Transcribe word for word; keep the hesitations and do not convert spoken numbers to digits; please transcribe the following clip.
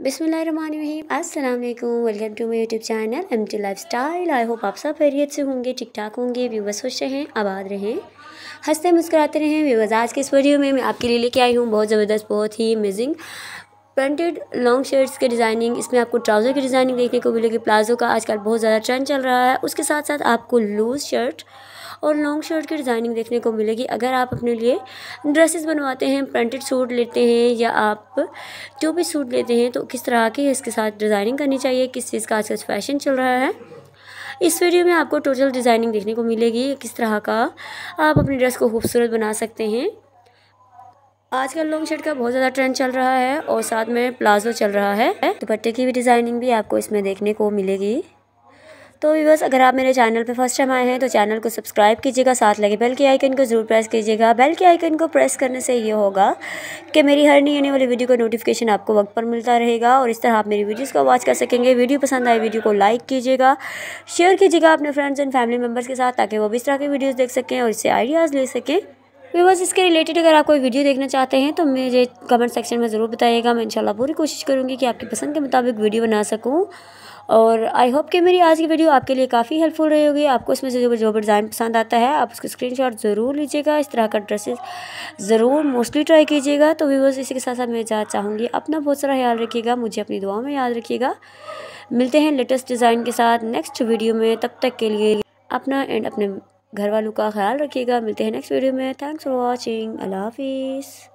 बिस्मिल्लाहिर्रहमानिर्रहीम, अस्सलाम वालेकुम। Welcome to my YouTube channel M T lifestyle. I hope आप सब खैरियत से होंगे, ठीक ठाक होंगे। व्यूअर्स खुश रहें, आबाद रहें, हंसते मुस्कुराते रहें। व्यूअर्स आज के इस वीडियो में मैं आपके लिए लेके आई हूँ बहुत ज़बरदस्त, बहुत ही अमेजिंग प्रिंटेड लॉन्ग शर्ट्स के डिज़ाइनिंग। इसमें आपको ट्राउज़र की डिज़ाइनिंग देखने को मिलेगी। प्लाजो का आजकल बहुत ज़्यादा ट्रेंड चल रहा है। उसके साथ साथ आपको लूज़ शर्ट और लॉन्ग शर्ट की डिज़ाइनिंग देखने को मिलेगी। अगर आप अपने लिए ड्रेसेस बनवाते हैं, प्रिंटेड सूट लेते हैं या आप जो भी सूट लेते हैं, तो किस तरह की इसके साथ डिज़ाइनिंग करनी चाहिए, किस चीज़ का आजकल फैशन चल रहा है, इस वीडियो में आपको टोटल डिज़ाइनिंग देखने को मिलेगी। किस तरह का आप अपनी ड्रेस को खूबसूरत बना सकते हैं। आजकल लॉन्ग शर्ट का बहुत ज़्यादा ट्रेंड चल रहा है और साथ में प्लाजो चल रहा है। दुपट्टे की भी डिज़ाइनिंग भी आपको इसमें देखने को मिलेगी। तो व्यूअर्स, अगर आप मेरे चैनल पे फर्स्ट टाइम आए हैं तो चैनल को सब्सक्राइब कीजिएगा, साथ लगे बेल के आइकन को ज़रूर प्रेस कीजिएगा। बेल के आइकन को प्रेस करने से ये होगा कि मेरी हर नई आने वाली वीडियो का नोटिफिकेशन आपको वक्त पर मिलता रहेगा और इस तरह आप मेरी वीडियोस को वॉच कर सकेंगे। वीडियो पसंद आए वीडियो को लाइक कीजिएगा, शेयर कीजिएगा अपने फ्रेंड्स एंड फैमिली मेम्बर्स के साथ, ताकि वो भी इस तरह की वीडियोज़ देख सकें और इससे आइडियाज़ ले सकें। व्यूअर्स, इसके रिलेटेड अगर आप कोई वीडियो देखना चाहते हैं तो मुझे कमेंट सेक्शन में ज़रूर बताइएगा। मैं इंशाल्लाह पूरी कोशिश करूँगी कि आपकी पसंद के मुताबिक वीडियो बना सकूँ। और आई होप कि मेरी आज की वीडियो आपके लिए काफ़ी हेल्पफुल रही होगी। आपको इसमें से जो जो डिज़ाइन पसंद आता है आप उसको स्क्रीनशॉट ज़रूर लीजिएगा। इस तरह का ड्रेसेस ज़रूर मोस्टली ट्राई कीजिएगा। तो व्यूअर्स, इसी के साथ साथ मैं इजाज़त चाहूँगी। अपना बहुत सारा ख्याल रखिएगा, मुझे अपनी दुआ में याद रखिएगा। मिलते हैं लेटेस्ट डिज़ाइन के साथ नेक्स्ट वीडियो में। तब तक के लिए अपना एंड अपने घर वालों का ख्याल रखिएगा। मिलते हैं नेक्स्ट वीडियो में। Thanks for watching. अल्लाह हाफिज़।